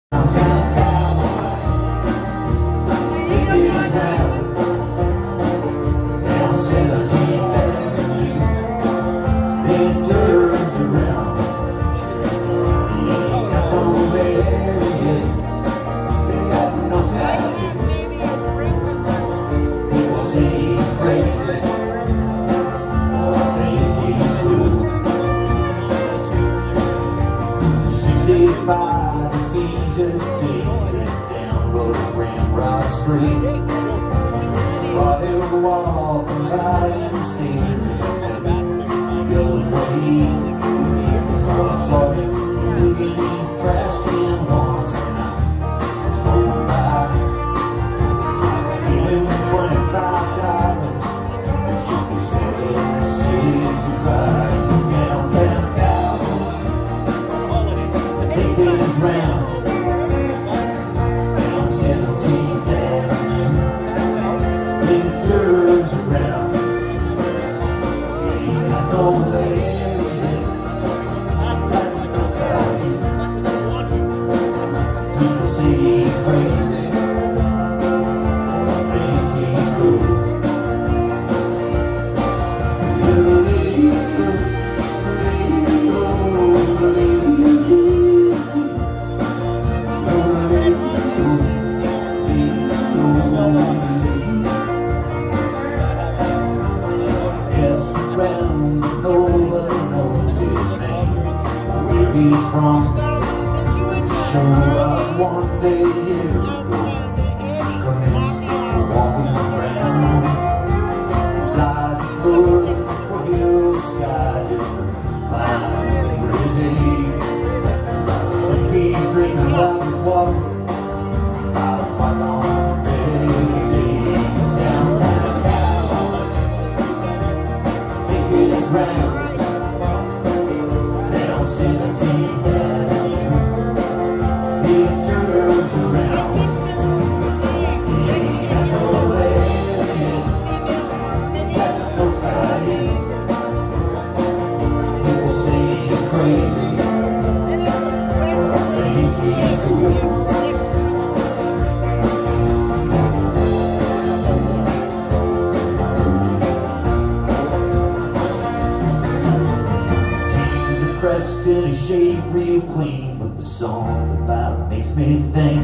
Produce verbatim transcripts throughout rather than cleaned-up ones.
In a shape real clean, but the song about it makes me think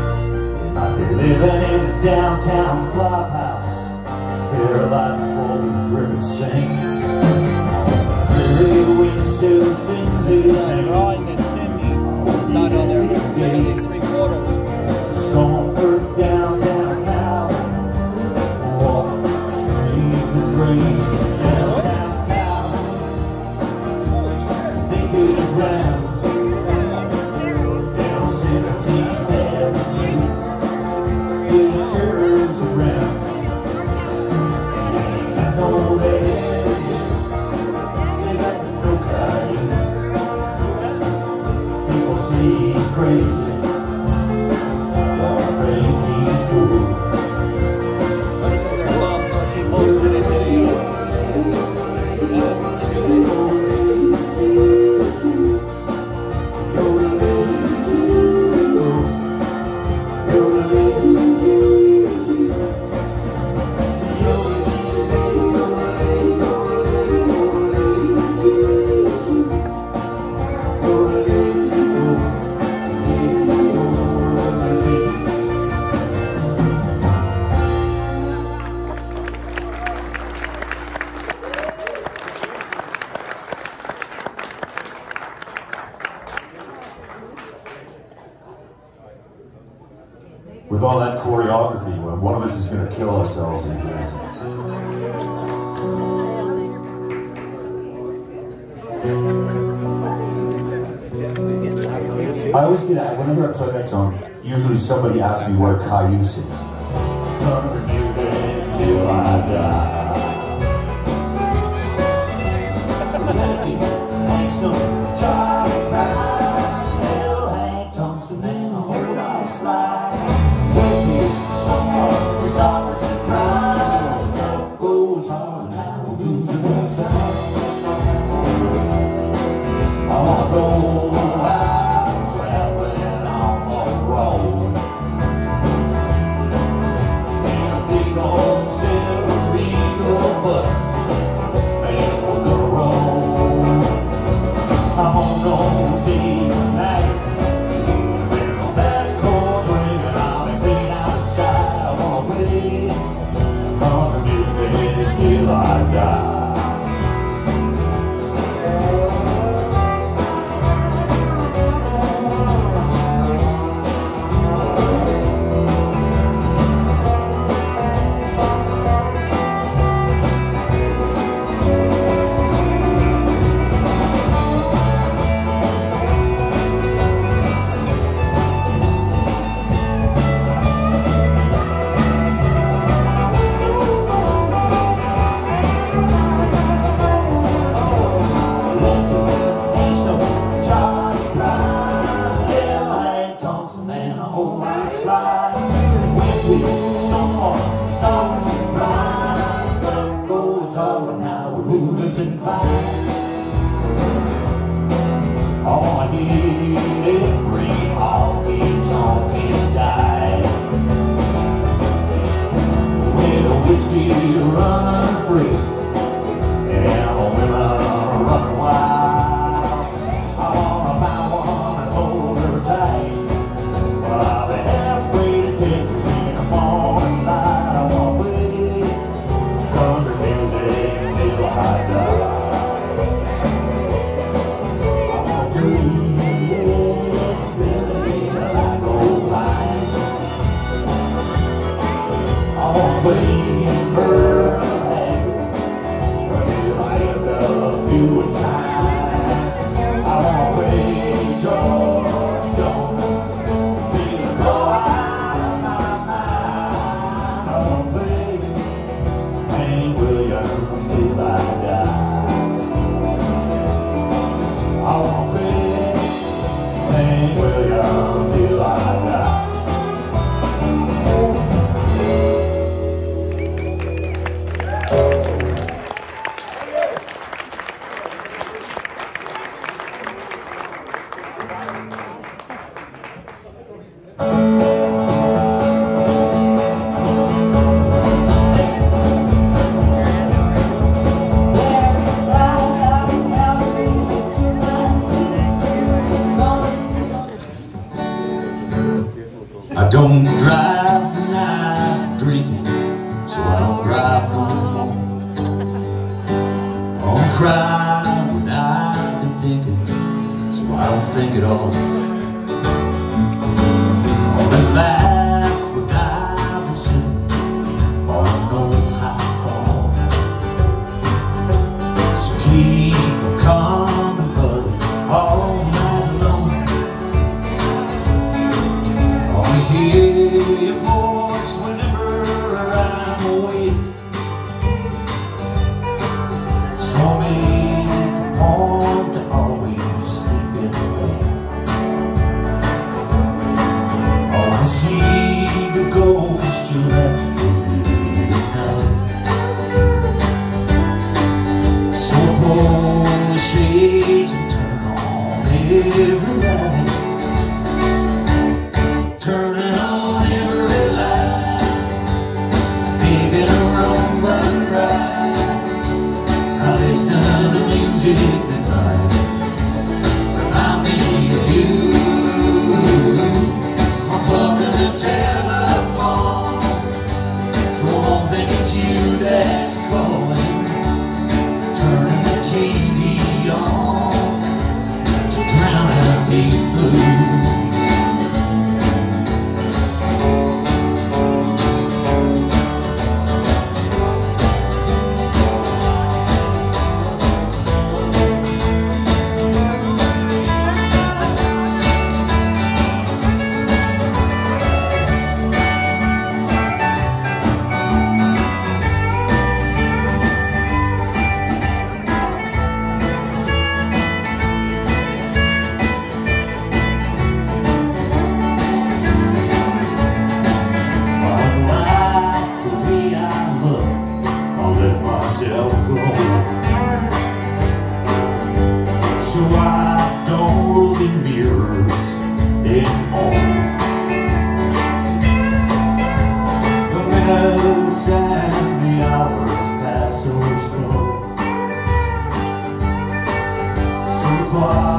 I'd be living in a downtown flophouse, here like old driven sing. The wind still sings his name. Not on there, it's three quarters. Song for downtown town, walk the streets with grace. Downtown town, think it is round. Down seventeenth Avenue, it turns around. I know that area, they got no kind. People say he's crazy, or think he's cool. With all that choreography, one of us is going to kill ourselves in here. I always get at, whenever I play that song, usually somebody asks me what a cayuse is. Turn the music till I die. Lefty, Langston, Charlie Brown, Bill Hank Thompson, and a whole lot of slide. Stars and pride goes hard now, losing that sight. I wanna go out traveling on she's running free, and the women are running wild. I wanna buy one and hold her tight, but I'll be halfway to Texas in the morning light. I wanna play country music till I die. I wanna play waiting bird until I end up doing time. I wanna play George Jones till I go out of my mind. I wanna play Hank Williams till I die. I wanna play Hank Williams till I die. I don't drive when I'm drinking, so I don't drive no more. I don't cry when I've been thinking, so I don't think at all. I don't laugh when I've been sitting on an old high ball. So keep calm and buddy all night long. Hear your voice whenever I'm awake, so make a point to always sleep in the lane. Oh, I see the ghost you left for me tonight, so pull the shades and turn on every light. Turn it on every light, making a wrong but right. I listen to music that might remind me of you. Unplugging the telephone, so I won't think it's you that's calling. Turning the T V on to drown out these blues. So I don't look in mirrors anymore. The minutes and the hours pass so slow, so quiet.